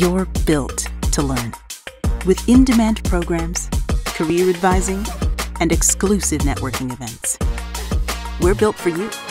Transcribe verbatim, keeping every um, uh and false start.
You're built to learn. With in-demand programs, career advising, and exclusive networking events. We're built for you.